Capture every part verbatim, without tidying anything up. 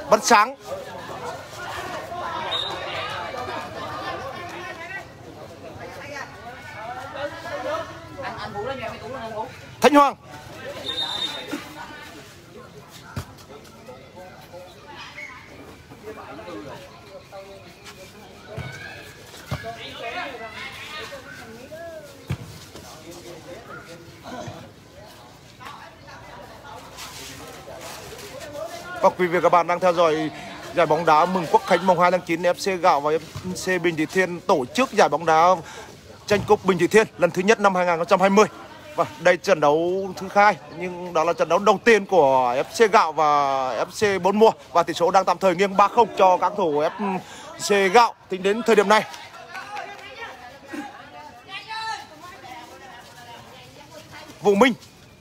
Bắn sáng. Thanh Hoàng. Và quý vị và các bạn đang theo dõi giải bóng đá mừng Quốc khánh mùng hai tháng chín, ép xê Gạo và ép xê Bình Trị Thiên tổ chức giải bóng đá tranh cúp Bình Trị Thiên lần thứ nhất năm hai nghìn không trăm hai mươi. Và đây trận đấu thứ hai, nhưng đó là trận đấu đầu tiên của ép xê Gạo và ép xê Bốn Mùa, và tỷ số đang tạm thời nghiêng ba không cho các thủ ép xê Gạo tính đến thời điểm này. Vũ Minh,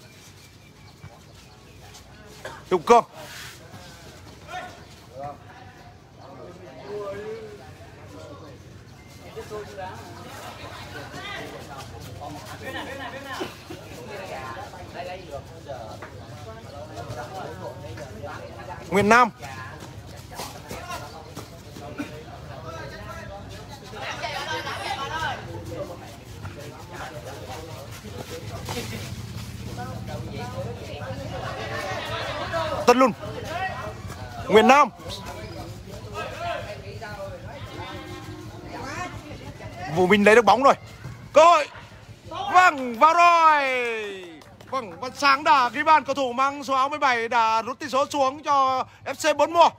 Hữu Cường, Nguyễn Nam, Tân Luân, Nguyễn Nam, Vũ Minh lấy được bóng rồi, cơ hội, vâng, vào rồi. Vâng, Văn Sáng đã ghi bàn, cầu thủ mang số áo mười bảy đã rút tỷ số xuống cho ép xê Bốn Mùa.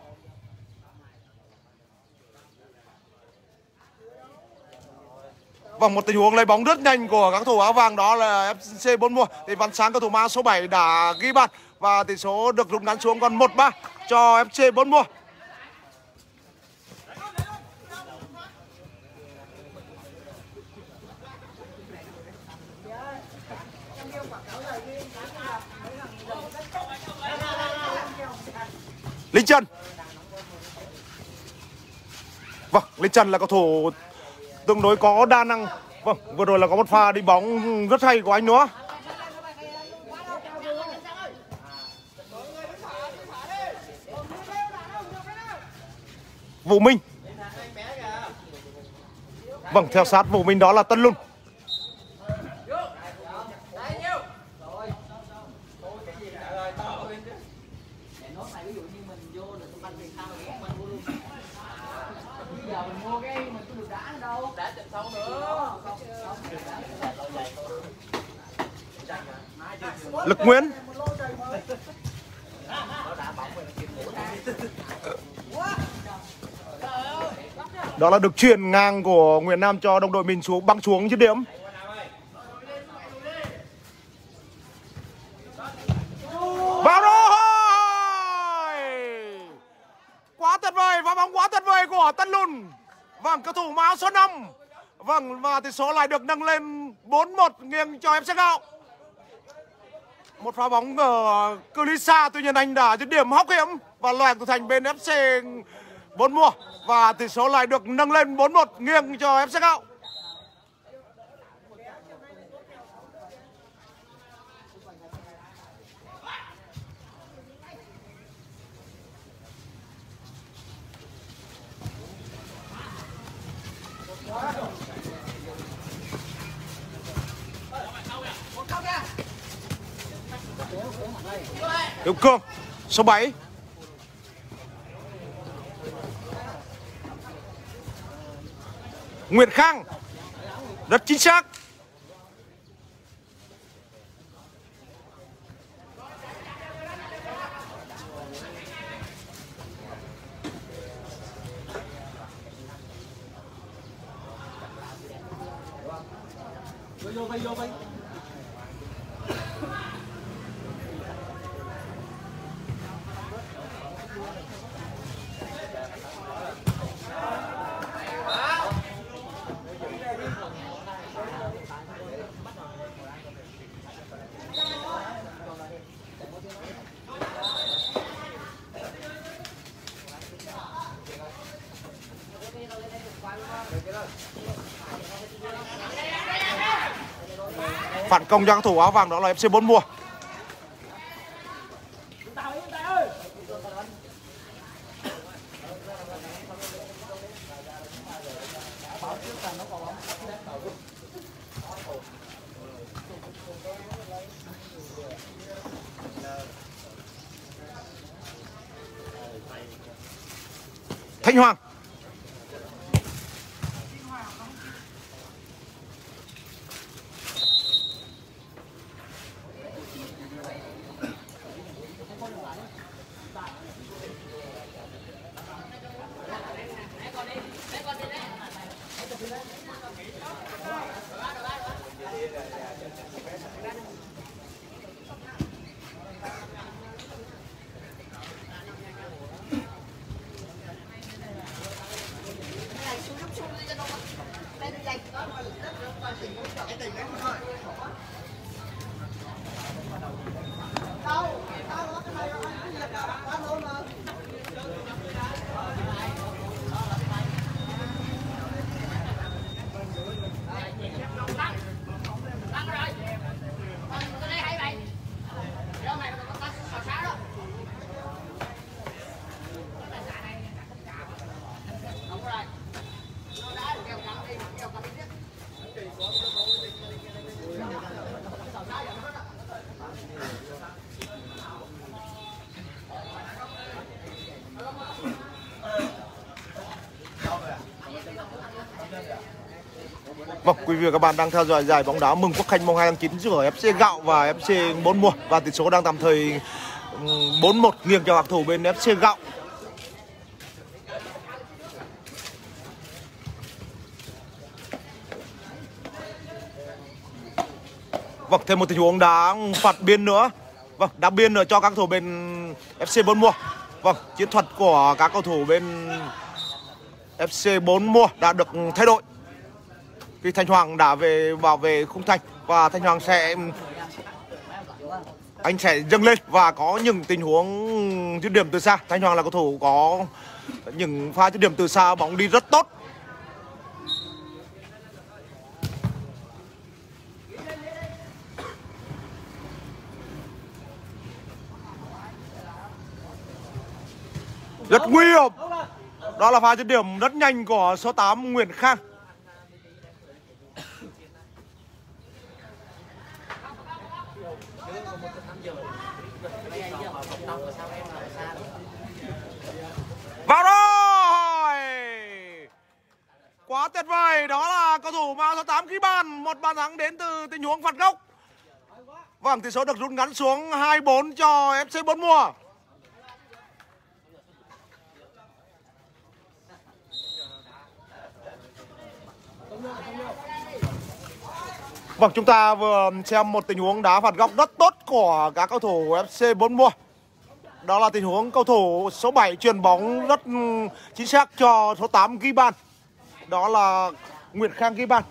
Vâng, một tình huống lấy bóng rất nhanh của các thủ áo vàng đó là ép xê Bốn Mùa. Thì Văn Sáng, cầu thủ mang số bảy đã ghi bàn và tỷ số được rút ngắn xuống còn một ba cho ép xê Bốn Mùa. Linh Trần. Vâng, Linh Trần là cầu thủ tương đối có đa năng. Vâng, vừa rồi là có một pha đi bóng rất hay của anh nữa. Vũ Minh. Vâng, theo sát Vũ Minh đó là Tân Luân. Lực Nguyễn. Đó là được chuyền ngang của Nguyễn Nam cho đồng đội mình xuống băng xuống dứt điểm. Vào rồi! Quá tuyệt vời, và bóng quá tuyệt vời của Tân Luân. Vâng, cầu thủ áo số năm. Vâng, và tỷ số lại được nâng lên bốn một nghiêng cho ép xê Gạo. Một pha bóng ở cự ly xa, tuy nhiên anh đã dứt điểm hóc hiểm và loẹt thủ thành bên ép xê Bốn Mùa, và tỷ số lại được nâng lên bốn một nghiêng cho ép xê Gạo. Hữu Cường, số bảy. Nguyễn Khang, rất chính xác. Phản công cho các thủ áo vàng đó là ép xê Bốn Mùa. Thanh Hoàng. Vâng, quý vị và các bạn đang theo dõi giải bóng đá mừng Quốc Khánh mùng hai tháng chín giữa ép xê Gạo và ép xê Bốn Mùa, và tỷ số đang tạm thời bốn một nghiêng cho các thủ bên ép xê Gạo. Vâng, thêm một tình huống đá phạt biên nữa. Vâng, đá biên nữa cho các thủ bên ép xê Bốn Mùa. Vâng, chiến thuật của các cầu thủ bên ép xê Bốn Mùa đã được thay đổi. Khi Thanh Hoàng đã về vào về khung thành và Thanh Hoàng sẽ anh sẽ dâng lên và có những tình huống dứt điểm từ xa. Thanh Hoàng là cầu thủ có những pha dứt điểm từ xa, bóng đi rất tốt. Rất nguy hiểm. Đó là pha dứt điểm rất nhanh của số tám Nguyễn Khang. Vào rồi. Quá tuyệt vời. Đó là cầu thủ mang số tám ghi bàn. Một bàn thắng đến từ tình huống phạt góc. Vâng, tỷ số được rút ngắn xuống hai bốn cho ép xê Bốn Mùa. Vâng, chúng ta vừa xem một tình huống đá phạt góc rất tốt của các cầu thủ ép xê Bốn Mùa. Đó là tình huống cầu thủ số bảy chuyền bóng rất chính xác cho số tám ghi bàn. Đó là Nguyễn Khang ghi bàn.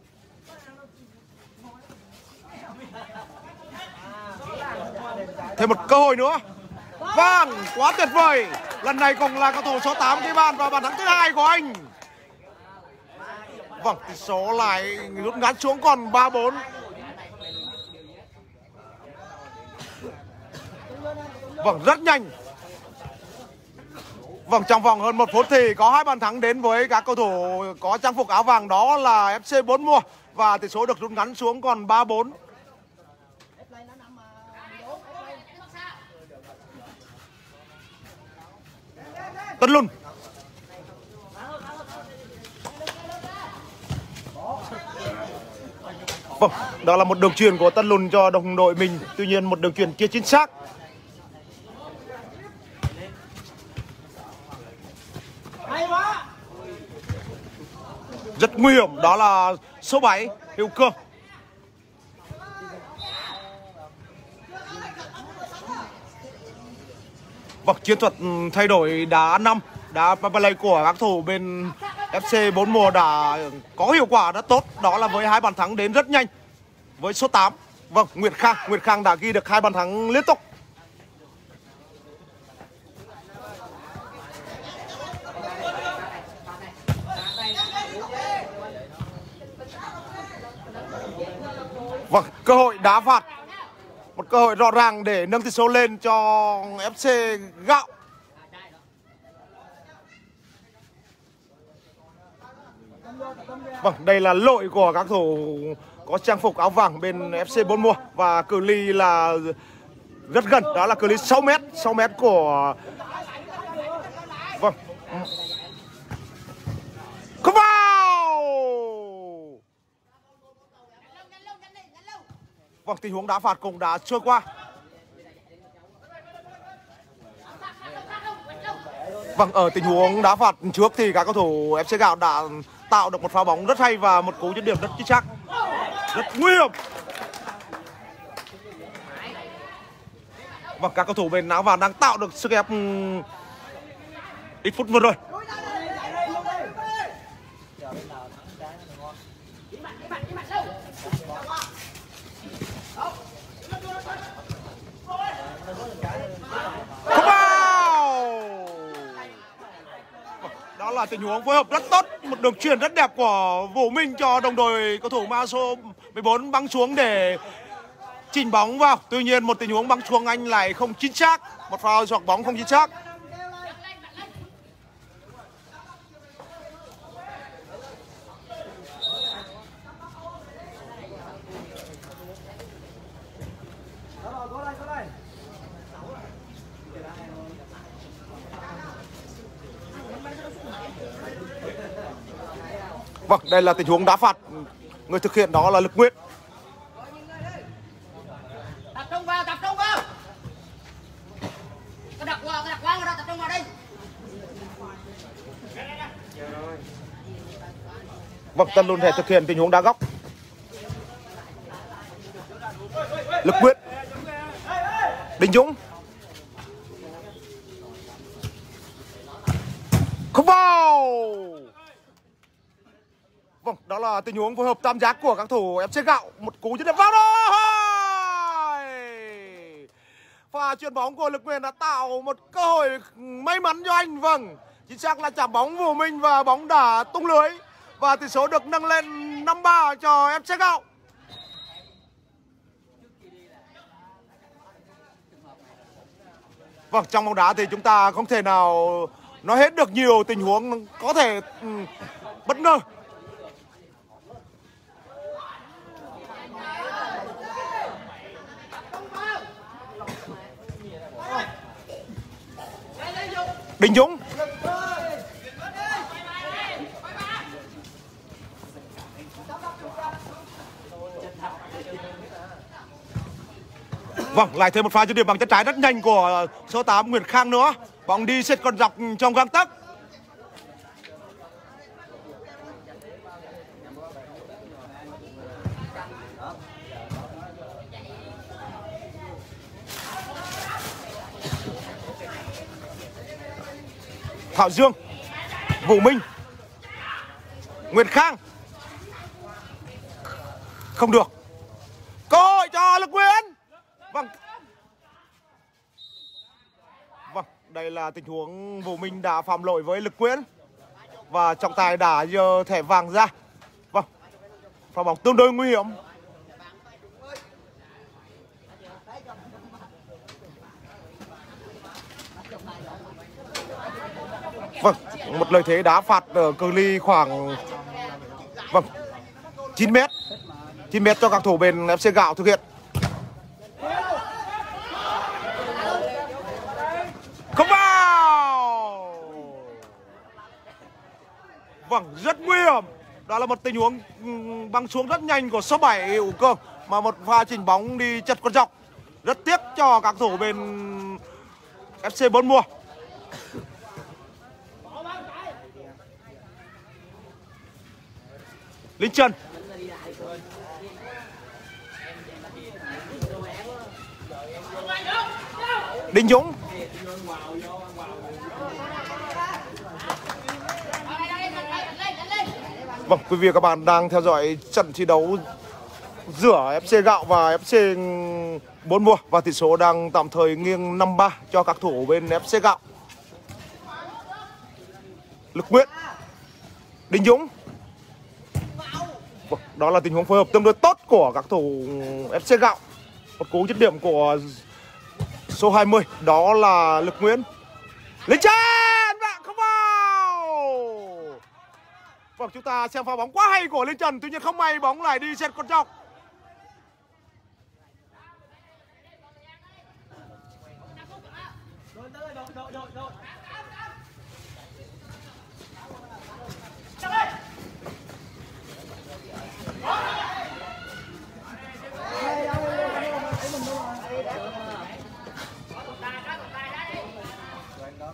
Thêm một cơ hội nữa. Vâng, quá tuyệt vời. Lần này cũng là cầu thủ số tám ghi bàn và bàn thắng thứ hai của anh. Vâng, tỷ số lại rút ngắn xuống còn ba bốn. Vâng, rất nhanh. Vâng, trong vòng hơn một phút thì có hai bàn thắng đến với các cầu thủ có trang phục áo vàng, đó là ép xê Bốn Mùa, và tỷ số được rút ngắn xuống còn ba bốn. Tân Lùn. Vâng, đó là một đường chuyền của Tân Lùn cho đồng đội mình, tuy nhiên một đường chuyền chưa chính xác. Rất nguy hiểm, đó là số bảy Hữu Cương. Vâng, chiến thuật thay đổi đá năm, đá play của các thủ bên ép xê Bốn Mùa đã có hiệu quả rất tốt, đó là với hai bàn thắng đến rất nhanh với số tám. Vâng, Nguyễn Khang, Nguyễn Khang đã ghi được hai bàn thắng liên tục. Vâng, cơ hội đá phạt. Một cơ hội rõ ràng để nâng tỷ số lên cho ép xê Gạo. Vâng, đây là lỗi của các thủ có trang phục áo vàng bên ép xê Bốn Mùa, và cự ly là rất gần, đó là cự ly sáu mét, sáu mét của... Vâng, Vâng, tình huống đá phạt cũng đã trôi qua. Vâng, ở tình huống đá phạt trước thì các cầu thủ ép xê Gạo đã tạo được một pha bóng rất hay và một cú dứt điểm rất chính xác, rất nguy hiểm. Vâng, các cầu thủ bên áo vàng đang tạo được sức ép ít phút vừa rồi. Không vào. Đó là tình huống phối hợp rất tốt, một đường chuyền rất đẹp của Vũ Minh cho đồng đội cầu thủ mang số mười bốn băng xuống để chỉnh bóng vào. Tuy nhiên một tình huống băng xuống anh lại không chính xác, một pha giọt bóng không chính xác. Vâng, đây là tình huống đá phạt, người thực hiện đó là Lực Nguyễn. Tập trung vào, tập trung vào. Cái đặt qua, cái đặt qua, tập trung vào đi. Vâng, Tân Luân sẽ thực hiện tình huống đá góc. Lực Nguyễn, Đình Dũng, không vào. Vâng, đó là tình huống phối hợp tam giác của các thủ ép xê Gạo. Một cú dứt điểm vào rồi. Pha chuyền bóng của Lực Nguyễn đã tạo một cơ hội may mắn cho anh. Vâng, chính xác là chạm bóng Vũ Minh và bóng đã tung lưới. Và tỷ số được nâng lên năm ba cho ép xê Gạo. Vâng, trong bóng đá thì chúng ta không thể nào nói hết được nhiều tình huống có thể um, bất ngờ. Đình Dũng, vâng, lại thêm một pha dứt điểm bằng chân trái rất nhanh của số tám Nguyễn Khang nữa. Bóng đi xẹt con dọc trong gang tấc. Thảo Dương, Vũ Minh, Nguyễn Khang, không được. Cơ hội cho Lực Nguyễn. Vâng, vâng, đây là tình huống Vũ Minh đã phạm lỗi với Lực Nguyễn và trọng tài đã giơ thẻ vàng ra. Vâng, pha bóng tương đối nguy hiểm. Vâng, một lợi thế đá phạt ở cự ly khoảng vâng chín mét. chín mét cho các thủ bên ép xê Gạo thực hiện. Không vào. Vâng, rất nguy hiểm. Đó là một tình huống băng xuống rất nhanh của số bảy Hữu Cường mà một pha chỉnh bóng đi chật con dọc. Rất tiếc cho các thủ bên ép xê Bốn Mùa. Linh Trần, Đình Dũng, vâng, quý vị và các bạn đang theo dõi trận thi đấu giữa ép xê Gạo và ép xê Bốn Mùa và tỷ số đang tạm thời nghiêng năm ba cho các thủ bên ép xê Gạo. Lực Nguyễn, Đình Dũng. Đó là tình huống phối hợp tương đối tốt của các thủ ép xê Gạo. Một cú dứt điểm của số hai mươi, đó là Lực Nguyễn. Linh Trần, bạn không vào. Vâng, chúng ta xem pha bóng quá hay của Linh Trần, tuy nhiên không may bóng lại đi xẹt con dọc.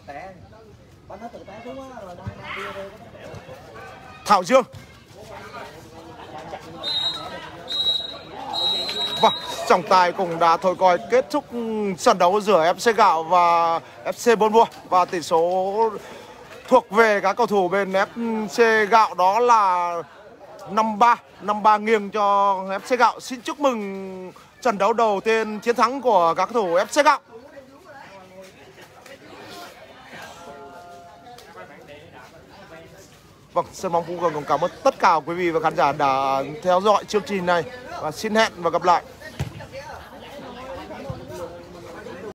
Thảo Dương. Vâng, trọng tài cũng đã thổi còi kết thúc trận đấu giữa ép xê Gạo và ép xê Buôn Mua. Và tỷ số thuộc về các cầu thủ bên ép xê Gạo đó là năm ba. năm ba nghiêng cho ép xê Gạo. Xin chúc mừng trận đấu đầu tiên chiến thắng của các cầu thủ ép xê Gạo. Vâng, sân bóng Phú Cường cũng cảm ơn tất cả quý vị và khán giả đã theo dõi chương trình này. Và xin hẹn và gặp lại.